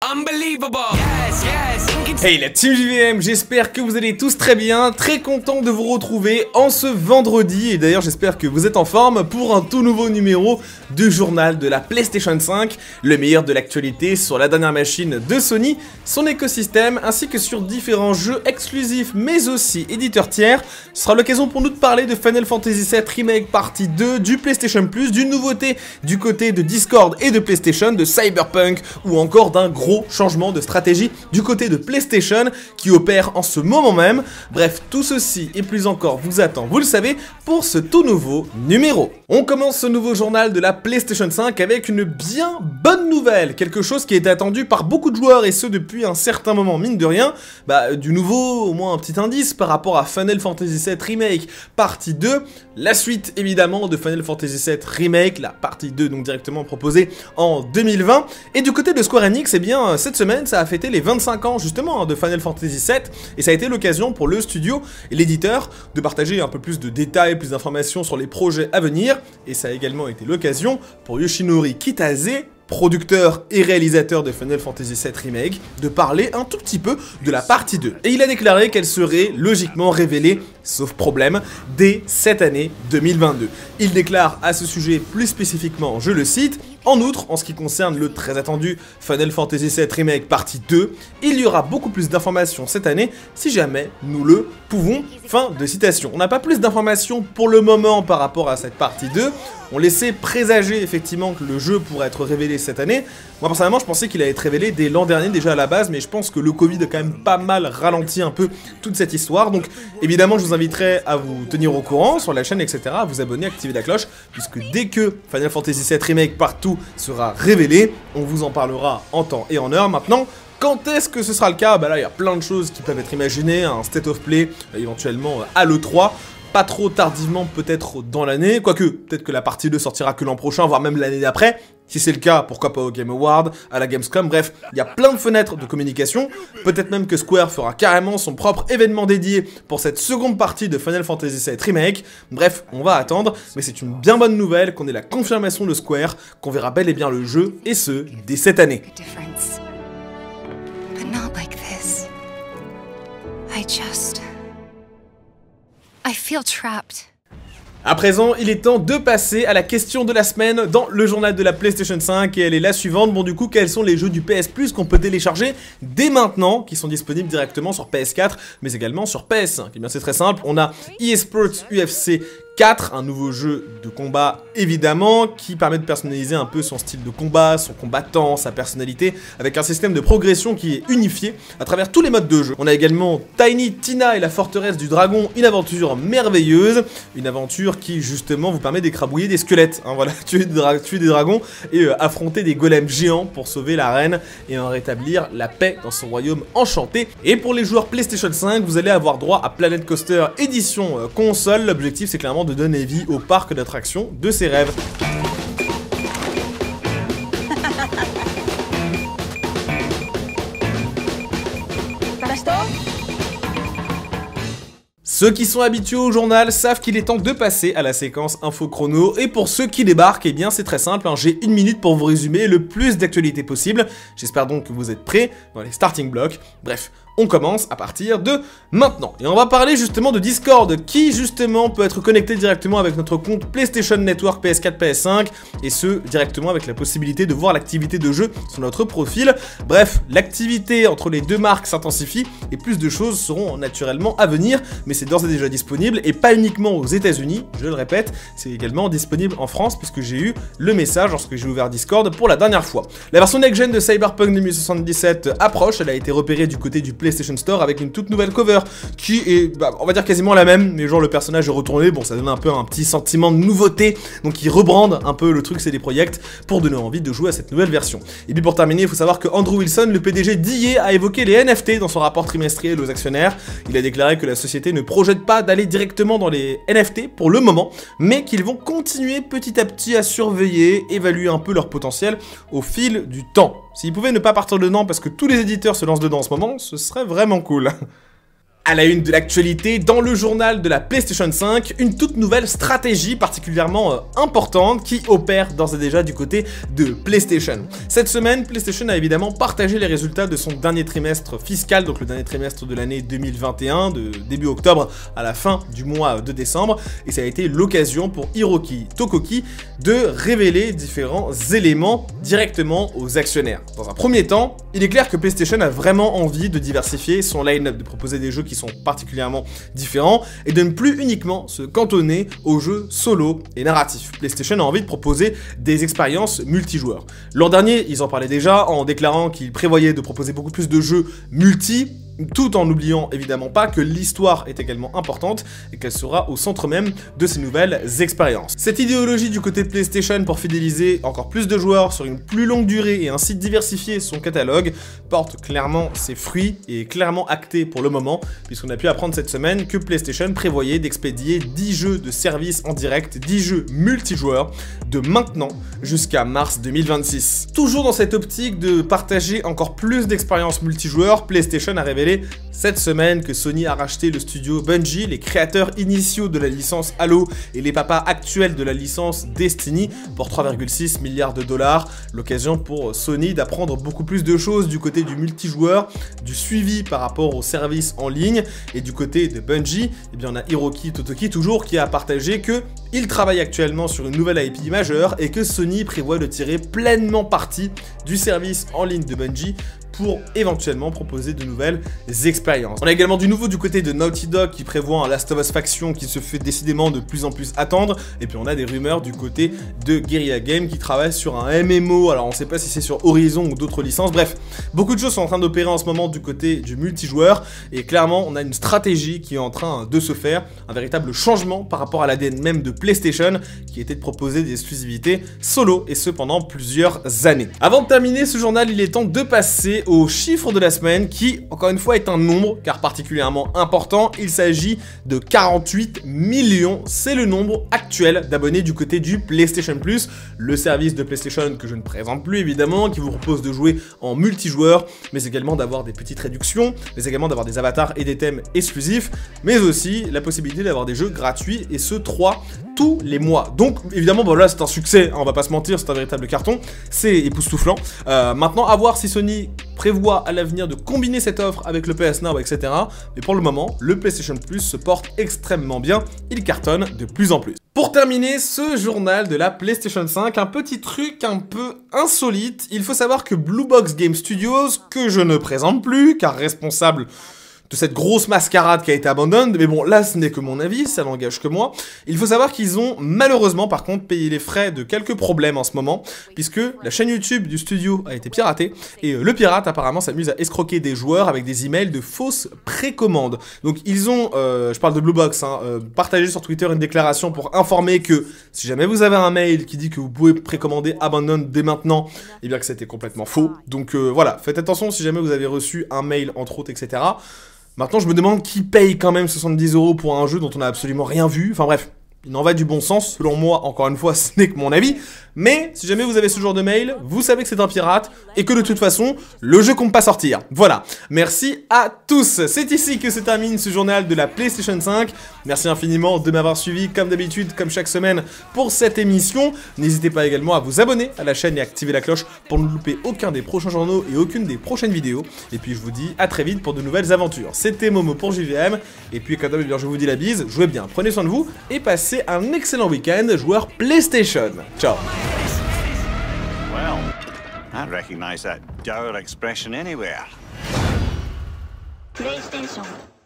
Unbelievable. Yes, yes. Hey la team JVM, j'espère que vous allez tous très bien, très content de vous retrouver en ce vendredi, et d'ailleurs j'espère que vous êtes en forme pour un tout nouveau numéro du journal de la PlayStation 5, le meilleur de l'actualité sur la dernière machine de Sony, son écosystème, ainsi que sur différents jeux exclusifs mais aussi éditeurs tiers. Ce sera l'occasion pour nous de parler de Final Fantasy VII Remake Partie 2, du PlayStation Plus, d'une nouveauté du côté de Discord et de PlayStation, de Cyberpunk, ou encore d'un gros changement de stratégie du côté de PlayStation qui opère en ce moment même. Bref, tout ceci et plus encore vous attend, vous le savez, pour ce tout nouveau numéro. On commence ce nouveau journal de la PlayStation 5 avec une bien bonne nouvelle, quelque chose qui est attendu par beaucoup de joueurs et ce depuis un certain moment, mine de rien. Du nouveau, au moins un petit indice par rapport à Final Fantasy VII Remake Partie 2, la suite évidemment de Final Fantasy VII Remake, la partie 2 donc directement proposée en 2020. Et du côté de Square Enix, eh bien cette semaine ça a fêté les 25 ans justement de Final Fantasy VII et ça a été l'occasion pour le studio et l'éditeur de partager un peu plus de détails, plus d'informations sur les projets à venir, et ça a également été l'occasion pour Yoshinori Kitase, producteur et réalisateur de Final Fantasy VII Remake, de parler un tout petit peu de la partie 2. Et il a déclaré qu'elle serait logiquement révélée, sauf problème, dès cette année 2022. Il déclare à ce sujet plus spécifiquement, je le cite: en outre, en ce qui concerne le très attendu Final Fantasy VII Remake Partie 2, il y aura beaucoup plus d'informations cette année si jamais nous le pouvons. Fin de citation. On n'a pas plus d'informations pour le moment par rapport à cette partie 2. On laissait présager effectivement que le jeu pourrait être révélé cette année. Moi personnellement je pensais qu'il allait être révélé dès l'an dernier déjà à la base, mais je pense que le Covid a quand même pas mal ralenti un peu toute cette histoire. Donc évidemment je vous inviterai à vous tenir au courant sur la chaîne, etc., à vous abonner, activer la cloche, puisque dès que Final Fantasy VII Remake Part 2 sera révélé, on vous en parlera en temps et en heure. Maintenant, quand est-ce que ce sera le cas? Là il y a plein de choses qui peuvent être imaginées, un State of Play éventuellement à l'E3, pas trop tardivement peut-être dans l'année, quoique peut-être que la partie 2 sortira que l'an prochain, voire même l'année d'après. Si c'est le cas, pourquoi pas au Game Award, à la Gamescom, bref, il y a plein de fenêtres de communication. Peut-être même que Square fera carrément son propre événement dédié pour cette seconde partie de Final Fantasy VII Remake. Bref, on va attendre, mais c'est une bien bonne nouvelle qu'on ait la confirmation de Square, qu'on verra bel et bien le jeu, et ce, dès cette année. I feel trapped. À présent, il est temps de passer à la question de la semaine dans le journal de la PlayStation 5, et elle est la suivante. Bon, du coup, quels sont les jeux du PS Plus qu'on peut télécharger dès maintenant, qui sont disponibles directement sur PS4, mais également sur PS5? Eh bien, c'est très simple, on a eSports UFC 4, un nouveau jeu de combat évidemment, qui permet de personnaliser un peu son style de combat, son combattant, sa personnalité, avec un système de progression qui est unifié à travers tous les modes de jeu. On a également Tiny Tina et la forteresse du dragon, une aventure merveilleuse, une aventure qui justement vous permet d'écrabouiller des squelettes, hein, voilà, tuer des dragons et affronter des golems géants pour sauver la reine et en rétablir la paix dans son royaume enchanté. Et pour les joueurs PlayStation 5, vous allez avoir droit à Planet Coaster édition console. L'objectif c'est clairement de donner vie au parc d'attractions de ses rêves. Ceux qui sont habitués au journal savent qu'il est temps de passer à la séquence info chrono, et pour ceux qui débarquent, eh bien c'est très simple, hein, j'ai une minute pour vous résumer le plus d'actualité possible. J'espère donc que vous êtes prêts dans les starting blocks. Bref, on commence à partir de maintenant. Et on va parler justement de Discord, qui justement peut être connecté directement avec notre compte PlayStation Network PS4, PS5, et ce, directement avec la possibilité de voir l'activité de jeu sur notre profil. Bref, l'activité entre les deux marques s'intensifie, et plus de choses seront naturellement à venir, mais c'est d'ores et déjà disponible, et pas uniquement aux États-Unis, je le répète, c'est également disponible en France, puisque j'ai eu le message lorsque j'ai ouvert Discord pour la dernière fois. La version next-gen de Cyberpunk 2077 approche, elle a été repérée du côté du PlayStation Store avec une toute nouvelle cover qui est, on va dire quasiment la même, mais genre le personnage est retourné, bon ça donne un peu un petit sentiment de nouveauté, donc ils rebrandent un peu le truc CD Projekt pour donner envie de jouer à cette nouvelle version. Et puis pour terminer, il faut savoir que Andrew Wilson, le PDG d'EA, a évoqué les NFT dans son rapport trimestriel aux actionnaires. Il a déclaré que la société ne projette pas d'aller directement dans les NFT pour le moment, mais qu'ils vont continuer petit à petit à surveiller, évaluer un peu leur potentiel au fil du temps. S'ils pouvaient ne pas partir dedans parce que tous les éditeurs se lancent dedans en ce moment, ce serait vraiment cool. À la une de l'actualité, dans le journal de la PlayStation 5, une toute nouvelle stratégie particulièrement importante qui opère d'ores et déjà du côté de PlayStation. Cette semaine, PlayStation a évidemment partagé les résultats de son dernier trimestre fiscal, donc le dernier trimestre de l'année 2021, de début octobre à la fin du mois de décembre, et ça a été l'occasion pour Hiroki Tokoki de révéler différents éléments directement aux actionnaires. Dans un premier temps, il est clair que PlayStation a vraiment envie de diversifier son line-up, de proposer des jeux qui sont particulièrement différents et de ne plus uniquement se cantonner aux jeux solo et narratifs. PlayStation a envie de proposer des expériences multijoueurs. L'an dernier, ils en parlaient déjà en déclarant qu'ils prévoyaient de proposer beaucoup plus de jeux multi, tout en n'oubliant évidemment pas que l'histoire est également importante et qu'elle sera au centre même de ces nouvelles expériences. Cette idéologie du côté de PlayStation pour fidéliser encore plus de joueurs sur une plus longue durée et ainsi diversifier son catalogue porte clairement ses fruits et est clairement actée pour le moment, puisqu'on a pu apprendre cette semaine que PlayStation prévoyait d'expédier 10 jeux de service en direct, 10 jeux multijoueurs de maintenant jusqu'à mars 2026. Toujours dans cette optique de partager encore plus d'expériences multijoueurs, PlayStation a révélé cette semaine que Sony a racheté le studio Bungie, les créateurs initiaux de la licence Halo et les papas actuels de la licence Destiny, pour 3,6 milliards de dollars. L'occasion pour Sony d'apprendre beaucoup plus de choses du côté du multijoueur, du suivi par rapport aux services en ligne, et du côté de Bungie, eh bien on a Hiroki Totoki toujours qui a partagé que il travaille actuellement sur une nouvelle IP majeure et que Sony prévoit de tirer pleinement parti du service en ligne de Bungie pour éventuellement proposer de nouvelles expériences. On a également du nouveau du côté de Naughty Dog qui prévoit un Last of Us Faction qui se fait décidément de plus en plus attendre, et puis on a des rumeurs du côté de Guerrilla Games qui travaille sur un MMO, alors on sait pas si c'est sur Horizon ou d'autres licences, bref, beaucoup de choses sont en train d'opérer en ce moment du côté du multijoueur, et clairement on a une stratégie qui est en train de se faire, un véritable changement par rapport à l'ADN même de PlayStation, qui était de proposer des exclusivités solo, et ce pendant plusieurs années. Avant de terminer ce journal, il est temps de passer au chiffre de la semaine qui, encore une fois, est un nombre car particulièrement important. Il s'agit de 48 millions. C'est le nombre actuel d'abonnés du côté du PlayStation Plus, le service de PlayStation que je ne présente plus évidemment, qui vous propose de jouer en multijoueur, mais également d'avoir des petites réductions, mais également d'avoir des avatars et des thèmes exclusifs, mais aussi la possibilité d'avoir des jeux gratuits, et ce 3 tous les mois. Donc évidemment, bon, là c'est un succès, hein, on va pas se mentir, c'est un véritable carton, c'est époustouflant. Maintenant, à voir si Sony prévoit à l'avenir de combiner cette offre avec le PS Now, etc. Mais pour le moment, le PlayStation Plus se porte extrêmement bien, il cartonne de plus en plus. Pour terminer ce journal de la PlayStation 5, un petit truc un peu insolite. Il faut savoir que Blue Box Game Studios, que je ne présente plus, car responsable de cette grosse mascarade qui a été abandonnée, mais bon, là ce n'est que mon avis, ça n'engage que moi. Il faut savoir qu'ils ont malheureusement par contre payé les frais de quelques problèmes en ce moment, puisque la chaîne YouTube du studio a été piratée, et le pirate apparemment s'amuse à escroquer des joueurs avec des emails de fausses précommandes. Donc ils ont, je parle de Blue Box, partagé sur Twitter une déclaration pour informer que si jamais vous avez un mail qui dit que vous pouvez précommander Abandon dès maintenant, et bien que c'était complètement faux. Donc voilà, faites attention si jamais vous avez reçu un mail entre autres, etc. Maintenant, je me demande qui paye quand même 70 € pour un jeu dont on n'a absolument rien vu. Enfin bref, il en va du bon sens. Selon moi, encore une fois, ce n'est que mon avis. Mais si jamais vous avez ce genre de mail, vous savez que c'est un pirate et que de toute façon, le jeu compte pas sortir. Voilà. Merci à tous. C'est ici que se termine ce journal de la PlayStation 5. Merci infiniment de m'avoir suivi comme d'habitude, comme chaque semaine pour cette émission. N'hésitez pas également à vous abonner à la chaîne et activer la cloche pour ne louper aucun des prochains journaux et aucune des prochaines vidéos. Et puis je vous dis à très vite pour de nouvelles aventures. C'était Momo pour JVM. Et puis comme d'habitude, je vous dis la bise. Jouez bien, prenez soin de vous et passez un excellent week-end joueur PlayStation. Ciao. Well, I recognize that dour expression anywhere. PlayStation